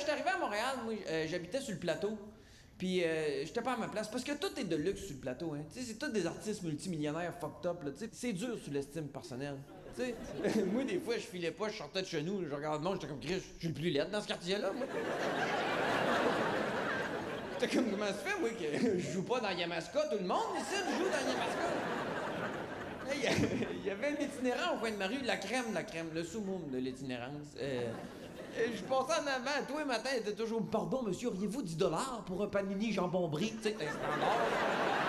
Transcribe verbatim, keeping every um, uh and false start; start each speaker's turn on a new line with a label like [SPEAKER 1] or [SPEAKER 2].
[SPEAKER 1] j'étais arrivé à Montréal, moi, euh, j'habitais sur le plateau. Puis euh, j'étais pas à ma place. Parce que tout est de luxe sur le plateau, hein. Tu sais, c'est tous des artistes multimillionnaires fucked up, là. Tu sais, c'est dur sur l'estime personnelle. Tu sais, moi, des fois, je filais pas, je sortais de chez nous, je regardais le monde, j'étais comme, Chris, je suis le plus laid dans ce quartier-là, moi. J'étais comme, comment ça se fait, moi, que je joue pas dans Yamaska, tout le monde ici, je joue dans Yamaska. Il y, y avait un itinérant au coin de ma rue, la crème, la crème, le summum de l'itinérance. Euh, Et je passais en avant, tous les matins, il était toujours « Pardon, monsieur, auriez-vous dix dollars pour un panini jambon brie? » Tu sais, un standard.